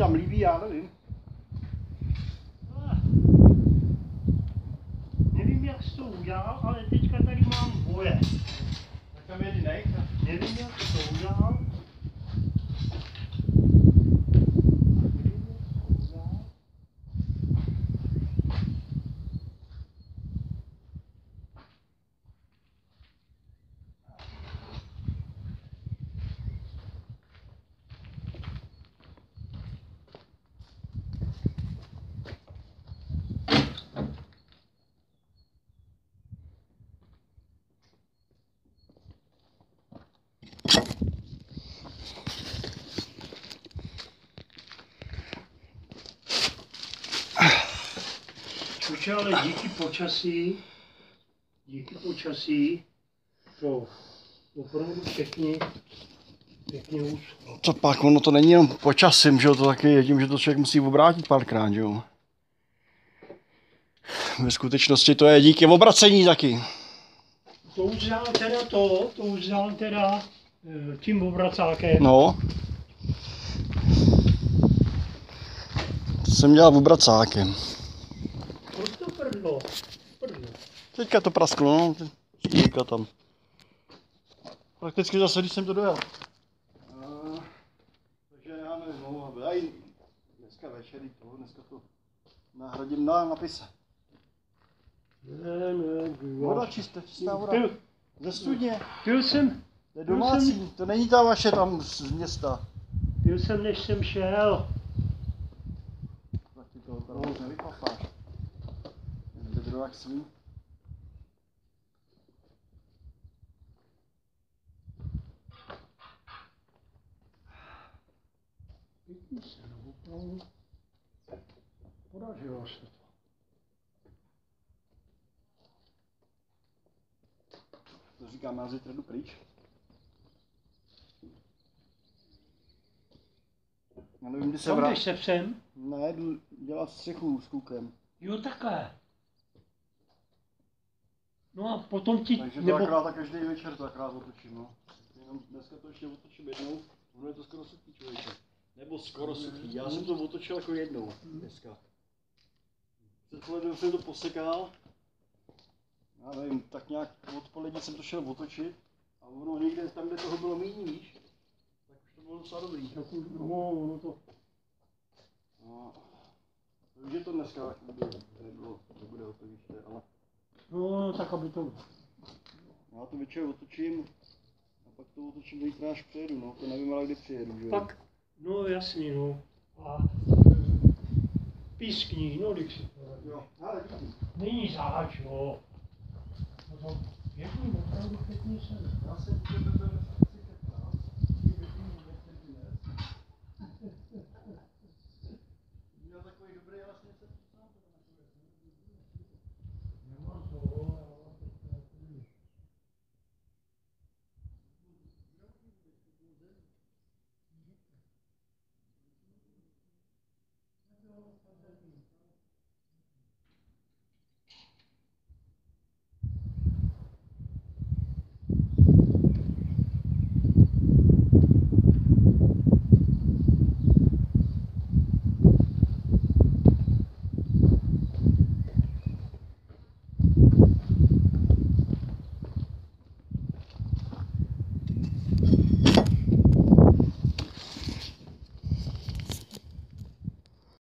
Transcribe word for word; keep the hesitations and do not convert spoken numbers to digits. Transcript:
tam líbí, já nevím. Nevím, jak jsi to udělal, ale teďka tady mám boje. Tak tam jedinej. Nevím, jak jsi to udělal. Čuče, ale díky počasí, díky počasí, to opravdu pěkně, pěkně uschlo. Co pak, ono to není jenom počasím, že jo, to taky je tím, že to člověk musí obrátit párkrát, že jo. Ve skutečnosti to je díky obracení taky. To už dělal teda to, to už dělal teda tím obracákem. No. To jsem dělal obracákem. Proč to prdlo? Prdlo. Teďka to prasklo, no. Teďka tam. Prakticky zase, když jsem to dojel. Uh, takže já nevím, no, já dneska večer toho, dneska to nahradím na napise. Ne, ne, Voda čistá, čistá voda. Pil, Ze studně. pil jsem, To je domácí, to není ta vaše tam z města. pil jsem, než jsem šel. Tak ty toho tam moc nevyklapáš. Jen vedro jak svý. Pěkný se, no, opravdu. Podařilo se to. To říkám, já zítra jdu pryč. Já nevím, kdy se Kam vrát. jdeš se psem? Ne, jdu dělat střechu s klukem. Jo, takhle. No a potom ti, Takže to nebo... akorát a každý večer to akorát otočím, no. Jenom dneska to ještě otočím jednou, ono je to skoro suchý, člověče. Nebo skoro suchý, já jsem to otočil jako jednou dneska. Předpoledem jsem to posekal. Já nevím, tak nějak odpoledne jsem to šel otočit. A ono někde tam, kde toho bylo méně, víš, tak už to bylo docela dobrý. No, no to... No, už je to dneska tak nebylo, nebylo, nebude hotový ještě, ale... No, tak aby to... Já to večer otočím a pak to otočím zítra, až přijedu, no, to nevím, ale kdy přijedu, že jo. Pak, no jasný, no. A pískní, no, když si to... Jo, ale díky. Není záč, no. No to pěkný, opravdu pěkný sen. Já jsem